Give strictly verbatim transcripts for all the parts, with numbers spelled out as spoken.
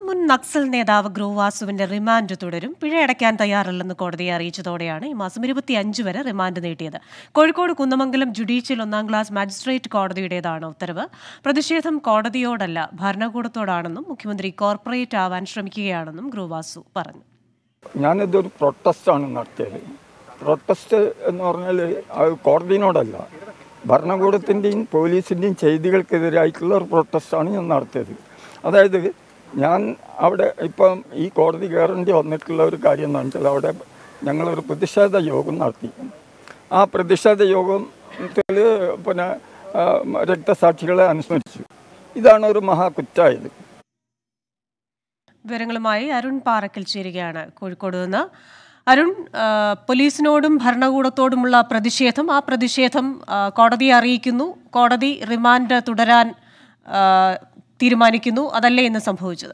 മുൻ നക്സൽ നേതാവ് ഗ്രൂവാസുവിന്റെ റിമാൻഡ് തുടരും. പിഴയടയ്ക്കാൻ തയ്യാറല്ലെന്ന് കോടതിയെ അറിയിച്ചതോടെയാണ് ഈ മാസം ഇരുപത്തിയഞ്ച് വരെ റിമാൻഡ് നീട്ടിയത്. കോഴിക്കോട് കുന്നമംഗലം ജുഡീഷ്യൽ ഒന്നാം ക്ലാസ് മജിസ്ട്രേറ്റ് കോടതിയുടേതാണ് ഉത്തരവ്. പ്രതിഷേധം കോടതിയോടല്ല ഭരണകൂടത്തോടാണെന്നും മുഖ്യമന്ത്രി കോർപ്പറേറ്റ് ആവാൻ ശ്രമിക്കുകയാണെന്നും ഗ്രൂവാസു പറഞ്ഞു. ഞാനിതൊരു പ്രൊട്ടസ്റ്റാണ് നടത്തിയത്. പ്രൊട്ടസ്റ്റ് എന്ന് പറഞ്ഞാൽ അത് കോടതിയോടല്ല, ഭരണകൂടത്തിൻ്റെയും പോലീസിൻ്റെയും ചെയ്തികൾക്കെതിരായിട്ടുള്ള ഒരു പ്രൊട്ടസ്റ്റാണ് ഞാൻ നടത്തിയത്. അതായത് ഞാൻ അവിടെ ഇപ്പം ഈ കോടതി കയറേണ്ടി വന്നിട്ടുള്ള ഒരു കാര്യം എന്ന് വെച്ചാൽ അവിടെ ഞങ്ങളൊരു പ്രതിഷേധ യോഗം നടത്തി. ആ പ്രതിഷേധ യോഗത്തിൽ പിന്നെ രക്തസാക്ഷികളെ അനുസ്മരിച്ചു. ഇതാണ് ഒരു മഹാകുറ്റായത്. വിവരങ്ങളുമായി അരുൺ പാറക്കൽ ചേരുകയാണ് കോഴിക്കോട് നിന്ന്. അരുൺ, പോലീസിനോടും ഭരണകൂടത്തോടുമുള്ള പ്രതിഷേധം, ആ പ്രതിഷേധം കോടതിയെ അറിയിക്കുന്നു, കോടതി റിമാൻഡ് തുടരാൻ തീരുമാനിക്കുന്നു, അതല്ലേ ഇന്ന് സംഭവിച്ചത്?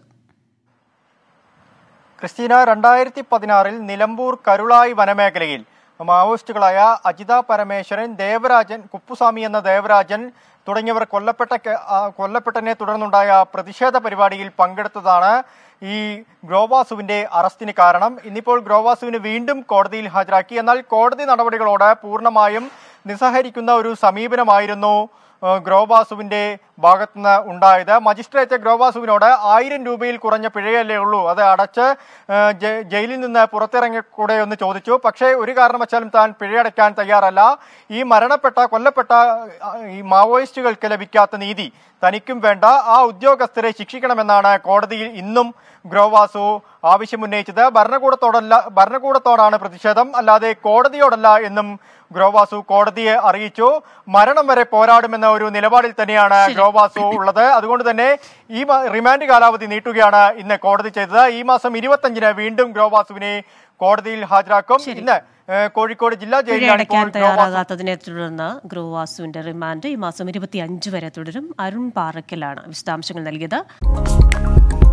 ക്രിസ്റ്റീന, രണ്ടായിരത്തി പതിനാറിൽ നിലമ്പൂർ കരുളായി വനമേഖലയിൽ മാവോയിസ്റ്റുകളായ അജിത പരമേശ്വരൻ, ദേവരാജൻ, കുപ്പുസ്വാമി എന്ന ദേവരാജൻ തുടങ്ങിയവർ കൊല്ലപ്പെട്ട കൊല്ലപ്പെട്ടതിനെ തുടർന്നുണ്ടായ പ്രതിഷേധ പരിപാടിയിൽ പങ്കെടുത്തതാണ് ഈ ഗ്രോവാസുവിന്റെ അറസ്റ്റിന് കാരണം. ഇന്നിപ്പോൾ ഗ്രോവാസുവിന് വീണ്ടും കോടതിയിൽ ഹാജരാക്കി. എന്നാൽ കോടതി നടപടികളോട് പൂർണ്ണമായും നിസ്സഹരിക്കുന്ന ഒരു സമീപനമായിരുന്നു ഗ്രോവാസുവിന്റെ ഭാഗത്തുനിന്ന് ഉണ്ടായത്. മജിസ്ട്രേറ്റ് ഗ്രോവാസുവിനോട് ആയിരം രൂപയിൽ കുറഞ്ഞ പിഴയല്ലേ ഉള്ളൂ, അത് അടച്ച് ജയിലിൽ നിന്ന് പുറത്തിറങ്ങിക്കൂടെ എന്ന് ചോദിച്ചു. പക്ഷേ ഒരു കാരണവശാലും താൻ പിഴയടയ്ക്കാൻ തയ്യാറല്ല. ഈ മരണപ്പെട്ട കൊല്ലപ്പെട്ട ഈ മാവോയിസ്റ്റുകൾക്ക് ലഭിക്കാത്ത നീതി തനിക്കും വേണ്ട, ആ ഉദ്യോഗസ്ഥരെ ശിക്ഷിക്കണമെന്നാണ് കോടതിയിൽ ഇന്നും ഗ്രോവാസു ആവശ്യമുന്നയിച്ചത്. ഭരണകൂടത്തോടല്ല ഭരണകൂടത്തോടാണ് പ്രതിഷേധം, അല്ലാതെ കോടതിയോടല്ല എന്നും ഗ്രോവാസു കോടതിയെ അറിയിച്ചു. മരണം വരെ പോരാടുമെന്ന ഒരു നിലപാടിൽ തന്നെയാണ് ഗ്രോവാസു ഉള്ളത്. അതുകൊണ്ട് തന്നെ ഈ റിമാൻഡ് കാലാവധി നീട്ടുകയാണ് ഇന്ന് കോടതി ചെയ്തത്. ഈ മാസം ഇരുപത്തഞ്ചിന് വീണ്ടും ഗ്രോവാസുവിനെ കോടതിയിൽ ഹാജരാക്കും. ഇന്ന് കോഴിക്കോട് ജില്ലാ ജയിലിലാണ് തയ്യാറാകാത്തതിനെ തുടർന്ന് ഗ്രോവാസുവിന്റെ റിമാൻഡ് ഈ മാസം ഇരുപത്തിയഞ്ച് വരെ തുടരും. അരുൺ പാറക്കലാണ് വിശദാംശങ്ങൾ നൽകിയത്.